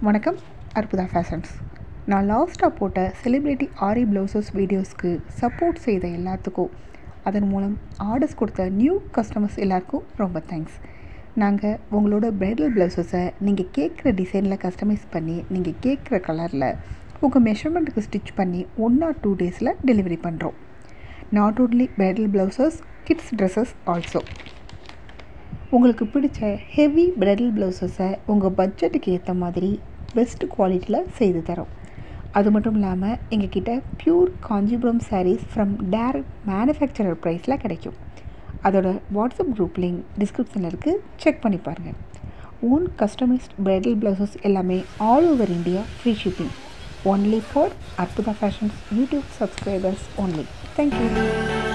வணக்கம். அற்புதா ஃபேஷன்ஸ். நான் லாஸ்ட்டாக போட்ட செலிப்ரிட்டி ஆரி ப்ளவுசஸ் வீடியோஸ்க்கு சப்போர்ட் செய்த எல்லாத்துக்கும், அதன் மூலம் ஆர்டர்ஸ் கொடுத்த நியூ கஸ்டமர்ஸ் எல்லாருக்கும் ரொம்ப தேங்க்ஸ். நாங்கள் உங்களோட ப்ரைடல் ப்ளவுசஸை நீங்கள் கேட்குற டிசைனில் கஸ்டமைஸ் பண்ணி, நீங்கள் கேட்குற கலரில் உங்கள் மெஷர்மெண்ட்டுக்கு ஸ்டிச் பண்ணி 1 or 2 டேஸில் டெலிவரி பண்ணுறோம். Not only bridal blouses, kids dresses also. உங்களுக்கு பிடிச்ச ஹெவி ப்ரைடல் ப்ளவுசஸை உங்கள் பட்ஜெட்டுக்கு ஏற்ற மாதிரி பெஸ்ட் குவாலிட்டியில் செய்து தரோம். அது மட்டும் இல்லாமல் எங்ககிட்ட pure Kanchipuram sarees from direct manufacturer ப்ரைஸில் கிடைக்கும். அதோட வாட்ஸ்அப் குரூப் லிங்க் டிஸ்கிரிப்ஷனில் இருக்குது, செக் பண்ணி பாருங்கள். ஓன் கஸ்டமைஸ்ட் ப்ரைடல் ப்ளவுசஸ் எல்லாமே all over India free shipping. Only for Arputha fashions YouTube subscribers only. Thank you.